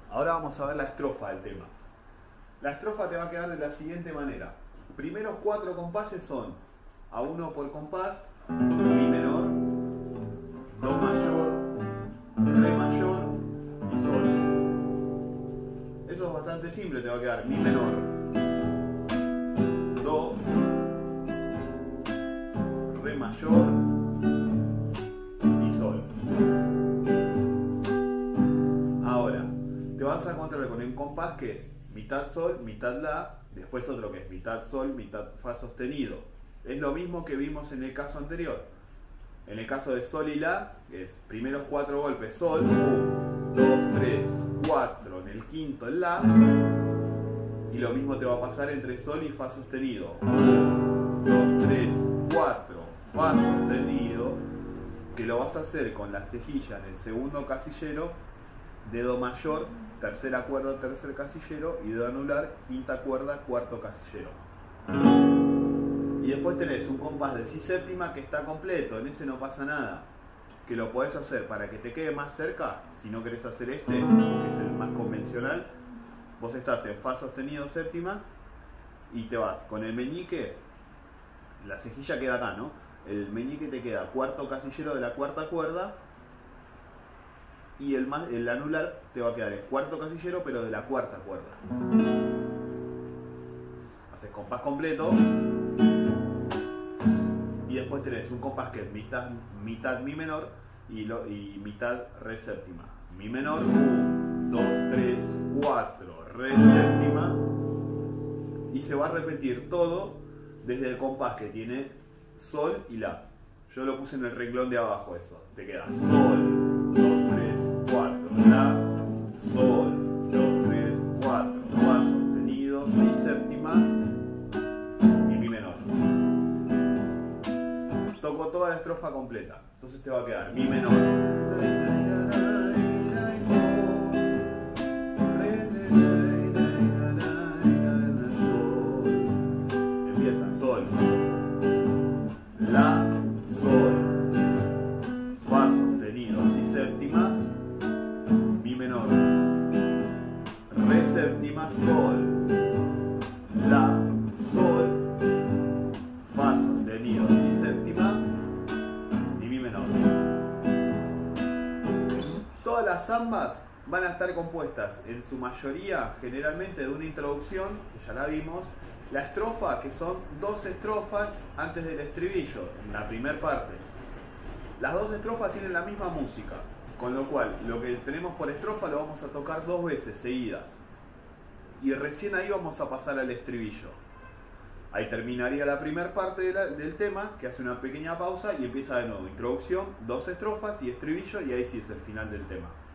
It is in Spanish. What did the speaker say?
Ahora vamos a ver la estrofa del tema. La estrofa te va a quedar de la siguiente manera. Primeros 4 compases son a 1 por compás, mi menor, do mayor, re mayor y sol. Eso es bastante simple, te va a quedar mi menor, do, re mayor y sol. Ahora, te vas a encontrar con un compás que es mitad sol, mitad la, después otro que es mitad sol, mitad fa sostenido. Es lo mismo que vimos en el caso anterior. En el caso de sol y la, es primeros 4 golpes sol, 1, 2, 3, 4, en el quinto el la, y lo mismo te va a pasar entre sol y fa sostenido. 1, 2, 3, 4, fa sostenido, que lo vas a hacer con la cejilla en el segundo casillero, dedo mayor, tercera cuerda, tercer casillero, y dedo anular, quinta cuerda, cuarto casillero. Y después tenés un compás de si séptima que está completo, en ese no pasa nada, que lo podés hacer para que te quede más cerca. Si no querés hacer este, que es el más convencional, vos estás en fa sostenido séptima y te vas con el meñique, la cejilla queda acá, ¿no? El meñique te queda cuarto casillero de la cuarta cuerda, y el anular te va a quedar el cuarto casillero pero de la cuarta cuerda. Haces compás completo y después tenés un compás que es mitad mi menor y mitad re séptima. Mi menor, 1, 2, 3, 4, re séptima, y se va a repetir todo desde el compás que tiene sol y la. Yo lo puse en el renglón de abajo eso. Te queda sol, 2, 3, 4, la, sol, 2, 3, 4, fa sostenido, si séptima y mi menor. Toco toda la estrofa completa. Entonces te va a quedar mi menor, sol. Empieza sol, la, sol, fa sostenido, si séptima, mi menor, re séptima, sol, la, sol, fa sostenido, si séptima y mi menor. Todas las zambas van a estar compuestas en su mayoría generalmente de una introducción, que ya la vimos, la estrofa, que son 2 estrofas antes del estribillo, en la primera parte. Las 2 estrofas tienen la misma música, con lo cual lo que tenemos por estrofa lo vamos a tocar 2 veces seguidas. Y recién ahí vamos a pasar al estribillo. Ahí terminaría la primera parte del tema, que hace una pequeña pausa y empieza de nuevo. Introducción, 2 estrofas y estribillo, y ahí sí es el final del tema.